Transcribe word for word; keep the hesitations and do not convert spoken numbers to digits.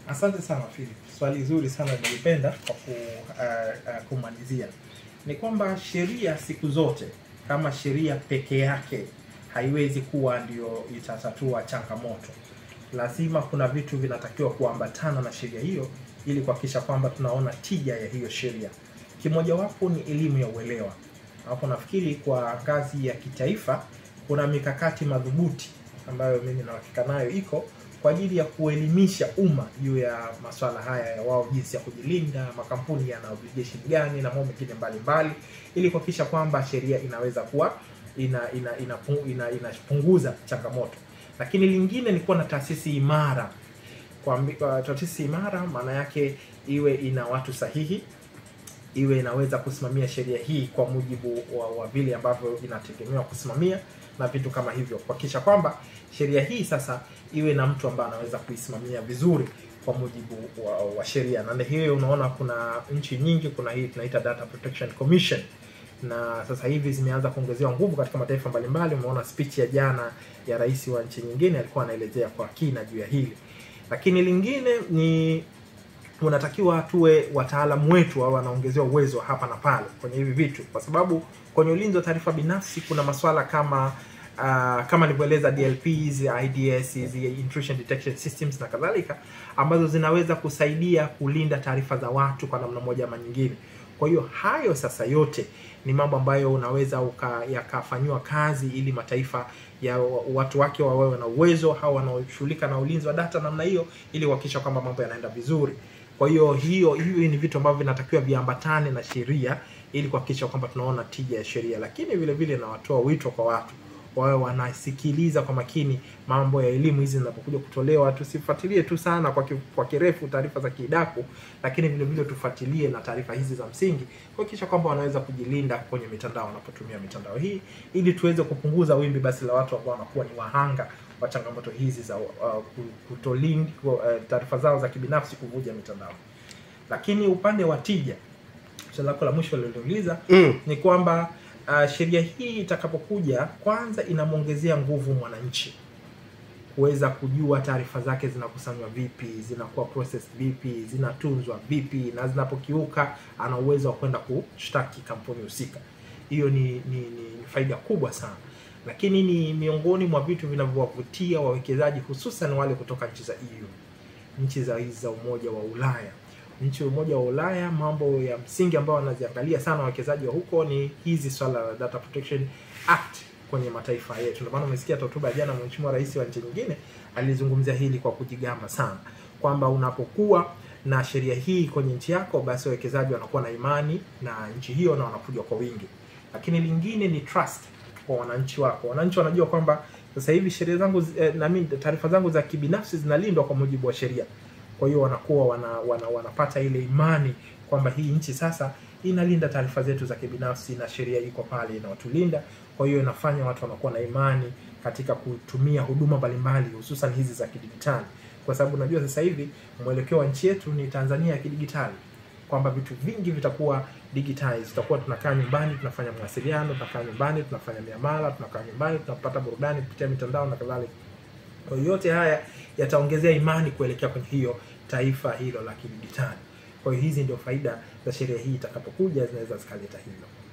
Asante sana Philip. Swali zuri sana nilipenda kwa ku, uh, uh, kumalizia. Ni kwamba sheria siku zote kama sheria peke yake haiwezi kuwa ndio itatatua changamoto. Lazima kuna vitu vinatakiwa kuambatana na sheria hiyo ili kuhakikisha kwamba tunaona tija ya hiyo sheria. Kimoja wapo ni elimu ya uelewa. Hapo nafikiri kwa ngazi ya kitaifa kuna mikakati madhubuti ambayo mimi na hakika nayo iko kwa ajili ya kuelimisha umma juu ya masuala haya ya wao jinsi ya kujilinda, makampuni yana obligation gani na mambo mengine mbalimbali, ili kuhakikisha kwamba sheria inaweza kuwa ina ina ina inapunguza ina changamoto. Lakini lingine ni kuwa na taasisi imara. Kwa uh, taasisi imara maana yake iwe ina watu sahihi, iwe inaweza kusimamia sheria hii kwa mujibu wa, wa vile ambavyo inategemewa kusimamia na vitu kama hivyo, kuhakikisha kwamba sheria hii sasa iwe na mtu ambaye anaweza kuisimamia vizuri kwa mujibu wa, wa sheria. Na hiyo unaona kuna nchi nyingi, kuna hii tunaita Data Protection Commission, na sasa hivi zimeanza kuongezewa nguvu katika mataifa mbalimbali. Umeona speech ya jana ya rais wa nchi nyingine alikuwa anaelezea kwa kina juu ya hili. Lakini lingine ni unatakiwa tuwe wataalamu wetu au wanaongezewa uwezo hapa na pale kwenye hivi vitu, kwa sababu kwenye ulinzi wa taarifa binafsi kuna masuala kama uh, kama nilivyoeleza D L Ps, I D S, intrusion detection systems na kadhalika, ambazo zinaweza kusaidia kulinda taarifa za watu kwa namna moja ama nyingine. Kwa hiyo hayo sasa yote ni mambo ambayo unaweza yakafanywa kazi ili mataifa ya watu wake wawe na uwezo, hao wanaoshughulika na ulinzi wa data namna hiyo, ili kuhakikisha kwamba mambo yanaenda vizuri. Kwa hiyo hiyo hiyo ni vitu ambavyo vinatakiwa viambatane na sheria ili kuhakikisha kwamba tunaona tija ya sheria. Lakini vile vile na watoa wito kwa watu wawe wanasikiliza kwa makini mambo ya elimu hizi zinapokuja kutolewa. Tusifuatilie tu sana kwa, ki, kwa kirefu taarifa za kidaku, lakini vile vile tufuatilie na taarifa hizi za msingi kuhakikisha kwamba wanaweza kujilinda kwenye mitandao wanapotumia mitandao hii, ili tuweze kupunguza wimbi basi la watu ambao wanakuwa ni wahanga wa changamoto hizi za uh, kutolinda uh, taarifa zao za kibinafsi kuvuja mitandao. Lakini upande wa tija, swali lako la mwisho lililouliza mm. ni kwamba Uh, sheria hii itakapokuja, kwanza inamuongezea nguvu mwananchi kuweza kujua taarifa zake zinakusanywa vipi, zinakuwa processed vipi, zinatunzwa vipi, na zinapokiuka ana uwezo wa kwenda kushtaki kampuni husika. Hiyo ni, ni, ni, ni faida kubwa sana. Lakini ni miongoni mwa vitu vinavyowavutia wawekezaji, hususan wale kutoka nchi za E U, nchi za hizi za Umoja wa Ulaya. Nchi ya Umoja wa Ulaya, mambo ya msingi ambao wanaziangalia sana wawekezaji wa huko ni hizi swala la Data Protection Act kwenye mataifa yetu. Ndio maana umesikia hotuba jana Mheshimiwa Rais wa nchi nyingine alizungumzia hili kwa kujigamba sana, kwamba unapokuwa na sheria hii kwenye nchi yako, basi wawekezaji wanakuwa na imani na nchi hiyo na wanakuja kwa wingi. Lakini lingine ni trust kwa wananchi wako. Wananchi wanajua kwamba sasa hivi sheria zangu eh, na mimi taarifa zangu za kibinafsi zinalindwa kwa mujibu wa sheria. Kwa hiyo wanakuwa wana, wana, wanapata ile imani kwamba hii nchi sasa inalinda taarifa zetu za kibinafsi na sheria iko pale inawatulinda. Kwa hiyo inafanya watu wanakuwa na imani katika kutumia huduma mbalimbali, hususan hizi za kidijitali, kwa sababu unajua sasa hivi mwelekeo wa nchi yetu ni Tanzania ya kidijitali, kwamba vitu vingi vitakuwa digitized. Tutakuwa tunakaa nyumbani tunafanya mawasiliano, tunakaa nyumbani tunafanya miamala, tunakaa nyumbani tunapata burudani kupitia mitandao na kadhalika. Kwa hiyo yote haya yataongezea imani kuelekea kwenye hiyo taifa hilo la kidijitali. Kwa hiyo hizi ndio faida za sheria hii itakapokuja, zinaweza zikaleta hilo.